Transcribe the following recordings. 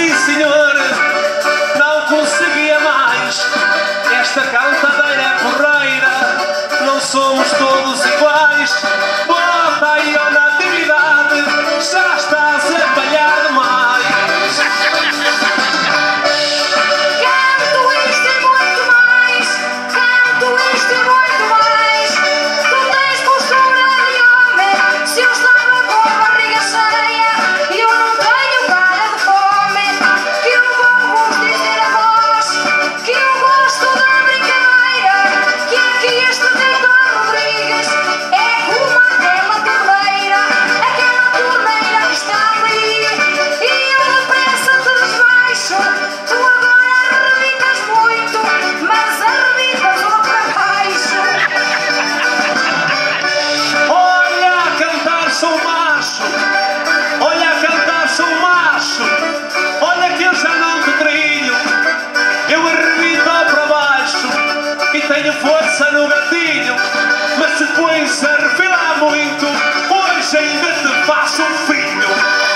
sim senhor, não conseguia mais. Esta cantadeira é porreira, não somos todos iguais. Bota aí a natividade, já estás a falhar demais. Canto isto e muito mais, canto isto e muito mais. Tu tens postura de homem, se eu estava com a barriga cheia e eu não tenho cara de fome. Que eu vou vos dizer a vós, que eu gosto da brincadeira, que aqui este Victor Rodrigues é como aquela torneira que está ali. E eu depressa te desbaixo, tu agora arrebitas muito, mas arrebitas lá para baixo. Olha a cantar sou macho, olha a cantar sou macho. Olha que eu já não te trilho, eu arrebito para baixo e tenho força no gatilho. Mas se pões a refilar muito, hoje ainda te faço um filho.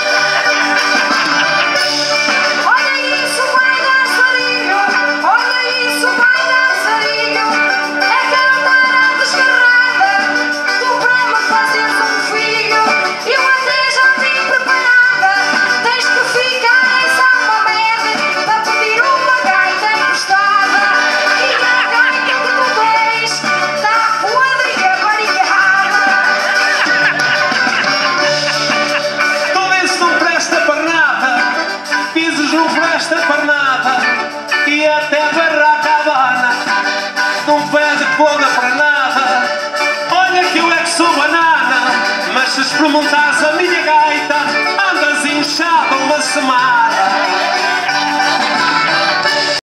Olha isso, vai dançarinho, olha isso, vai dançarinho. É cantar a descarrada, tu para me fazeres um filho. Eu até já vim preparada, tens que ficar em São Mamede para pedir uma gaita emprestada. E a gaita que tu tens está podre e avaricada. Tu dizes não presta para nada, dizes não presta para nada, e até barraca a Habana não pede coda para nada. Olha que eu é que sou banana, mas se experimentares a minha gaita, andas inchado uma semana.